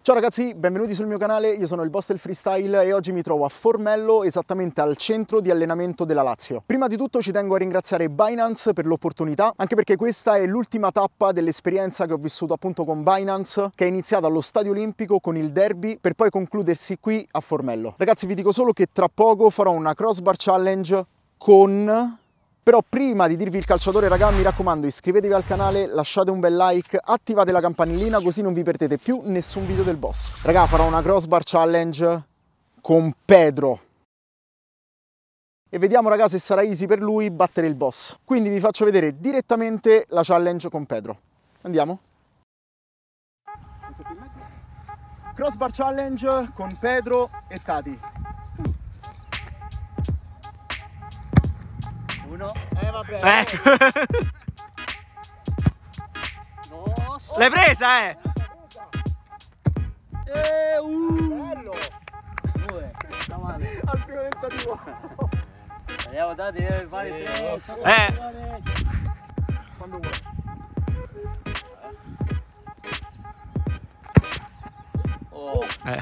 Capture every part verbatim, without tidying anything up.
Ciao ragazzi, benvenuti sul mio canale, io sono il boss del freestyle e oggi mi trovo a Formello, esattamente al centro di allenamento della Lazio. Prima di tutto ci tengo a ringraziare Binance per l'opportunità, anche perché questa è l'ultima tappa dell'esperienza che ho vissuto appunto con Binance, che è iniziata allo Stadio Olimpico con il derby per poi concludersi qui a Formello. Ragazzi, vi dico solo che tra poco farò una crossbar challenge con... Però prima di dirvi il calciatore, raga, mi raccomando, iscrivetevi al canale, lasciate un bel like, attivate la campanellina così non vi perdete più nessun video del boss. Raga, farò una crossbar challenge con Pedro. E vediamo, raga, se sarà easy per lui battere il boss. Quindi vi faccio vedere direttamente la challenge con Pedro. Andiamo? Crossbar challenge con Pedro e Tati. Uno. Eh vabbè. Ecco. No. L'hai presa, eh? E uh. Bello. Due. Sta male. Al primo tentativo. Andiamo, dati, deve fare tre. Eh. Quando vuoi. Oh. Eh.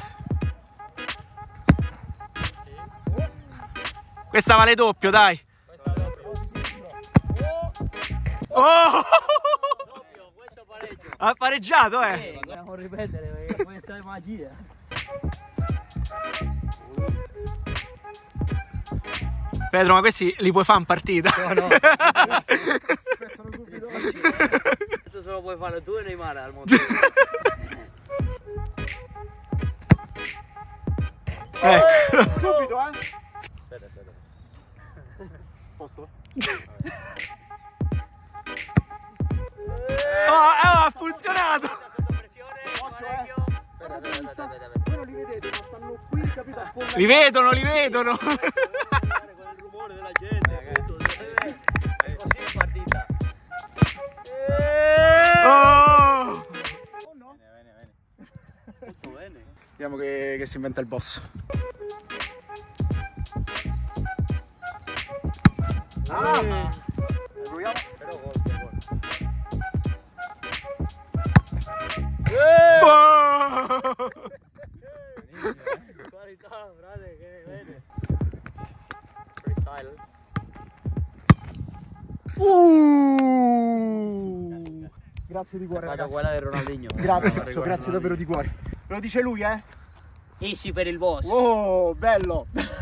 Questa vale doppio, dai. Oh! Doppio, questo pareggio. Ha pareggiato, eh. Eh, dobbiamo ripetere perché questa è magia. Pedro, ma questi li puoi fare in partita? No, no. Spezzano subito. Questo se lo puoi fare tu e Neymar al mondo. Ecco. Subito, eh. Aspetta, aspetta. Posto? Oh, oh, ha funzionato. Sotto pressione, pareggio. Aspetta, aspetta, aspetta, aspetta. Voi non li vedete, ma stanno qui, capito? A forma- Li vedono, li vedono. Con il rumore della gente, appunto. È così è partita. Oh! Oh no? Bene, bene, bene. Molto bene. Vediamo che, che si inventa il boss. Ah! Proviamo. Però gol, gol. Oh! Qualità, frate, che vede. Freestyle. Uh! Grazie di cuore, Vado ragazzi. quella del Ronaldinho. Grazie, Non cazzo, ricordo grazie davvero di cuore. Ve lo dice lui, eh? Easy per il boss. Oh, bello!